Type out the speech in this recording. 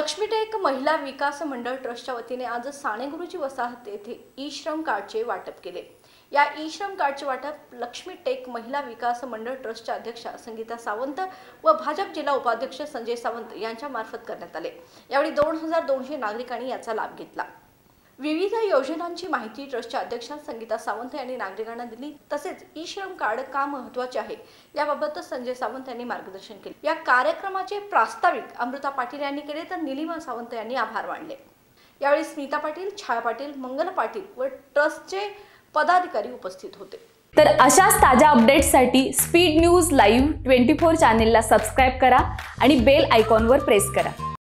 लक्ष्मीटेक महिला विकास मंडळ ट्रस्टच्या वतीने आज साणेगुरुजी वसाहत येथे ई-श्रम कार्डचे वाटप केले। या ई-श्रम कार्डचे वाटप लक्ष्मीटेक महिला विकास मंडळ ट्रस्टच्या अध्यक्षा संगीता सावंत व भाजप जिल्हा उपाध्यक्ष संजय सावंत यांच्या मार्फत करण्यात आले। यावेळी 2200 नागरिकांनी याचा लाभ घेतला। विविध योजनांची माहिती ट्रस्टच्या अध्यक्षा संगीता सावंत यांनी नागरिकांना दिली। तसेच ई-श्रम कार्ड का महत्त्वाचे आहे याबाबत संजय सावंत यांनी मार्गदर्शन केले। या कार्यक्रमाचे प्रास्ताविक अमृता पाटील यांनी केले तर निलिमा सावंत यांनी आभार मानले। यावेळी स्मिता पाटील, छाया पाटील, मंगल पाटील व ट्रस्टचे पदाधिकारी उपस्थित होते। तर अशाच ताज्या अपडेट्ससाठी स्पीड न्यूज लाईव्ह 24 चॅनेलला सबस्क्राइब करा आणि बेल आयकॉनवर प्रेस करा।